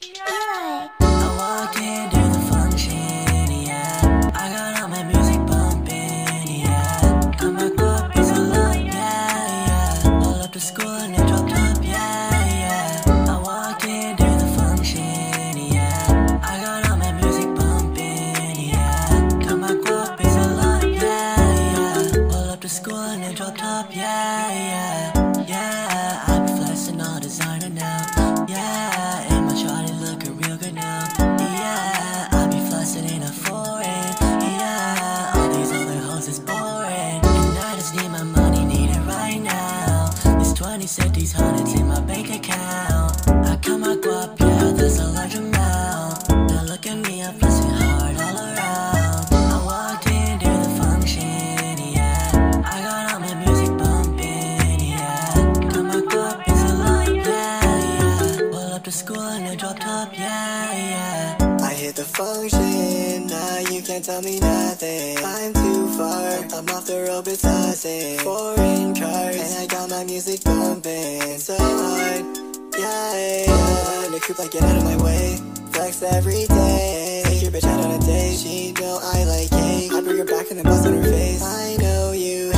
I walked into the function, yeah. I got all my music bumping, yeah. Got my copies a lot, yeah, yeah. Pull up to school and it dropped up, yeah, yeah. I walked into the function, yeah. I got all my music bumping, yeah. Got my copies a lot, yeah, yeah. Pull up to school and it dropped up, yeah, yeah. Yeah, I be flexing all designer now, yeah. And my shawty looking real good now, yeah. I be flexing in a foreign, yeah. All these other hoes is boring, and I just need my money, need it right now. This 20 cent, these hundreds in my bank account. I count my guap, yeah, that's a large amount. Now look at me, I'm flexing hard all around. I walked into the function, yeah. I got all my music bumping, yeah. Got my copies a lot, yeah, yeah. Pull up to school and it dropped up, yeah, yeah. I hit the function, now you can't tell me nothing. I'm too far, I'm off the road buzzing. Foreign cars, and I got my music bumping so hard, yeah, yeah. In the coupe, like get out of my way. Flex every day, take your bitch out on a date. She know I like cake, I bring her back and then bust on her face. I know you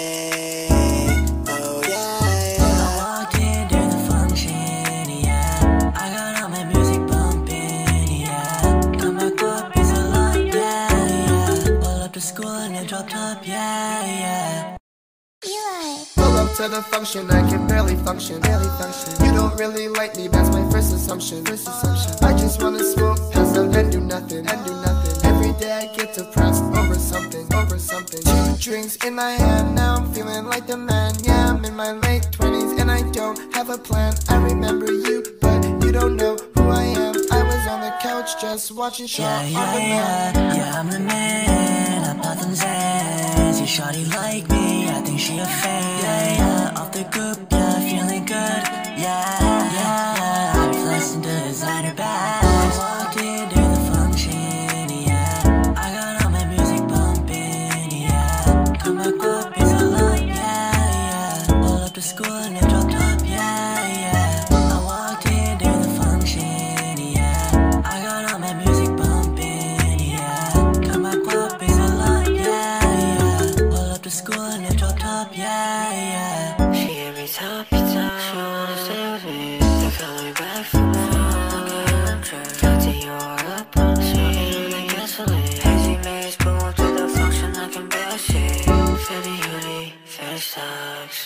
hate, oh yeah, yeah. I walked into the function, yeah. I got all my music bumping, yeah. Got my copies a lot, yeah, yeah. Pull up to school and it dropped up, yeah, yeah. Pull up to the function, I can barely function, You don't really like me, that's my first assumption, I just wanna smoke, pass out and do nothing, Every day I get depressed over something, 2 drinks in my hand, now I'm feeling like the man. Yeah, I'm in my late 20s and I don't have a plan. I remember you, but you don't know who I am. I was on the couch just watching Shaw on demand. Yeah, I'm the man, I pop them Zans. You shawty like me, I think she a fan. Yeah, yeah, off the group, yeah, feeling good. Yeah, yeah, I be flexing to designer bags. Walked into the function, yeah. I got all my music bumping, yeah. Got my copies a lot, yeah, yeah. Pull up to school and it dropped up, yeah, yeah. I walked into the function, yeah. I got all my music bumping, yeah. Got my copies a lot, yeah, yeah. Pull up to school and it dropped up, yeah, yeah. She gave me top, she wanna stay with me. They call me back from home. Got to Europe, smoking on the gasoline. Hazy maze, pull up to the function like I'm bashing. Fetty hoodie, fetty socks,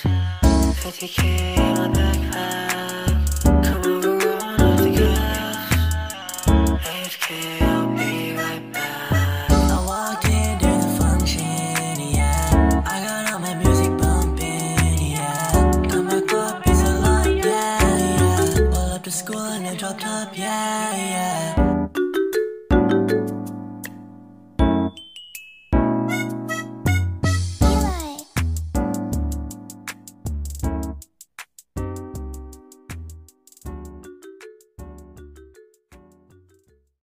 50K in my backpack. Come over, roll off the gas. AFK, I'll be right back. I walked into the function, yeah. I got all my music bumping, yeah. Got my copies a lot, yeah, yeah. Pull up to school and it dropped up, yeah, yeah.